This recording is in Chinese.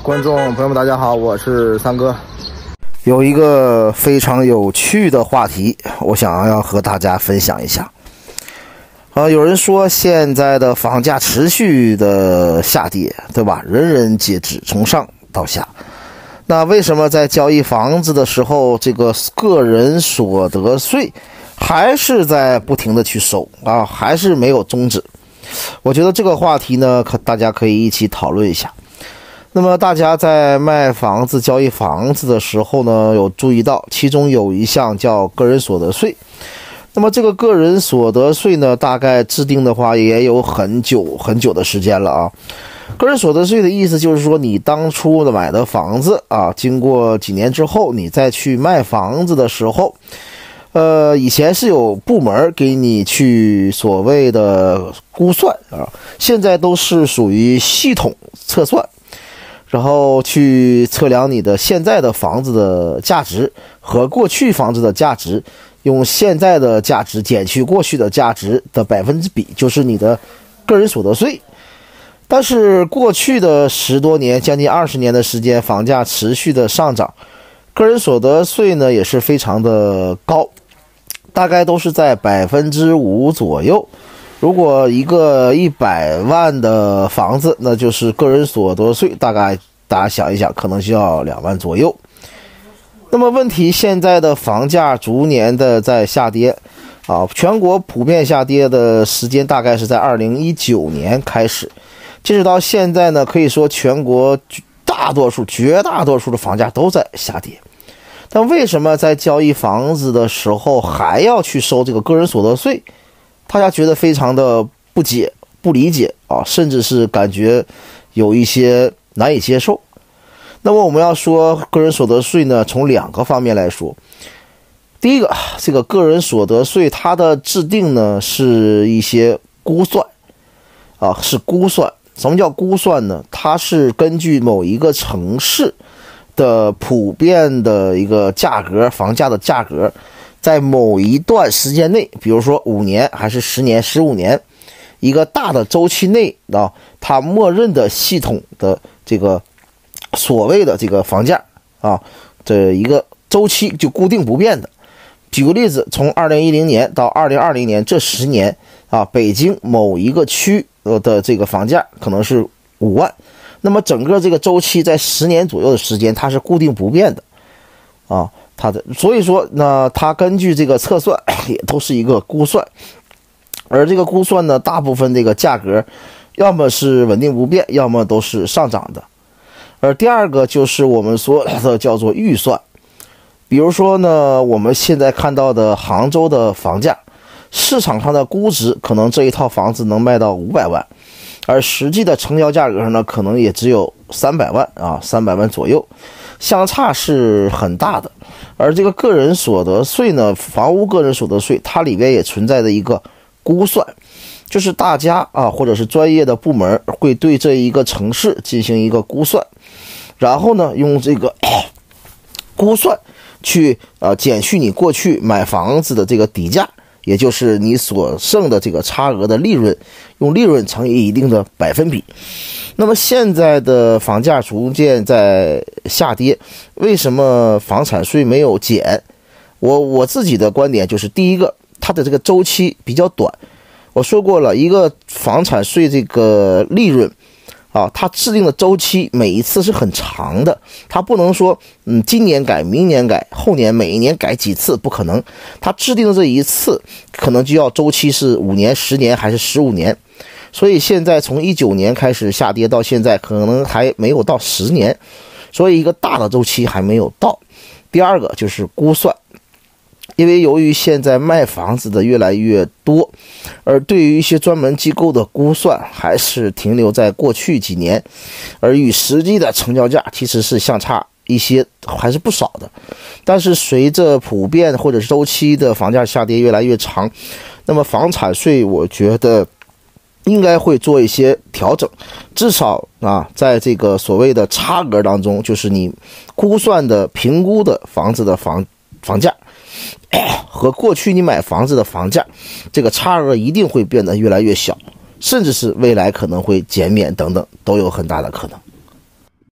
观众朋友们，大家好，我是三哥。有一个非常有趣的话题，我想要和大家分享一下。有人说现在的房价持续的下跌，对吧？人人皆知，从上到下。那为什么在交易房子的时候，这个个人所得税还是在不停的去收啊，还是没有终止？我觉得这个话题呢，大家可以一起讨论一下。那么大家在卖房子、交易房子的时候呢，有注意到其中有一项叫个人所得税。那么这个个人所得税呢，大概制定的话也有很久的时间了啊。个人所得税的意思就是说，你当初的买的房子啊，经过几年之后，你再去卖房子的时候，以前是有部门给你去所谓的估算啊，现在都是属于系统测算。然后去测量你的现在的房子的价值和过去房子的价值，用现在的价值减去过去的价值的百分之比，就是你的个人所得税。但是过去的10多年，将近20年的时间，房价持续的上涨，个人所得税呢也是非常的高，大概都是在5%左右。如果一个100万的房子，那就是个人所得税，大概大家想一想，可能需要2万左右。那么问题，现在的房价逐年的在下跌啊，全国普遍下跌的时间大概是在2019年开始，截止到现在呢，可以说全国绝大多数的房价都在下跌。但为什么在交易房子的时候还要去收这个个人所得税？大家觉得非常的不解、不理解啊，甚至是感觉有一些难以接受。那么我们要说个人所得税呢，从2个方面来说。第一个，这个个人所得税它的制定呢是一些估算啊，是估算。什么叫估算呢？它是根据某一个城市的普遍的一个价格，房价的价格，在某一段时间内，比如说5年还是10年、15年，一个大的周期内啊，它默认的系统的这个所谓的这个房价啊，这一个周期就固定不变的。举个例子，从2010年到2020年这10年啊，北京某一个区的这个房价可能是5万，那么整个这个周期在10年左右的时间，它是固定不变的啊。所以说呢，它根据这个测算也都是一个估算，而这个估算呢，大部分这个价格要么是稳定不变，要么都是上涨的。而第二个就是我们说的叫做预算，比如说呢，我们现在看到的杭州的房价，市场上的估值可能这一套房子能卖到500万，而实际的成交价格呢，可能也只有300万啊，300万左右，相差是很大的。而这个个人所得税呢，房屋个人所得税，它里边也存在着一个估算，就是大家啊，或者是专业的部门会对这一个城市进行一个估算，然后呢，用这个估算去减去你过去买房子的这个底价，也就是你所剩的这个差额的利润，用利润乘以一定的百分比。那么现在的房价逐渐在下跌，为什么房产税没有减？我自己的观点就是，第一个，它的这个周期比较短。我说过了，一个房产税这个利润啊，它制定的周期每一次是很长的，它不能说今年改明年改后年每一年改几次，不可能。它制定的这一次可能就要周期是5年、10年还是15年。所以现在从19年开始下跌到现在，可能还没有到10年，所以一个大的周期还没有到。第二个就是估算，因为由于现在卖房子的越来越多，而对于一些专门机构的估算还是停留在过去几年，而与实际的成交价其实是相差一些，还是不少的。但是随着普遍或者是周期的房价下跌越来越长，那么房产税我觉得应该会做一些调整，至少啊，在这个所谓的差额当中，就是你估算的评估的房子的房价和过去你买房子的房价，这个差额一定会变得越来越小，甚至是未来可能会减免等等，都有很大的可能。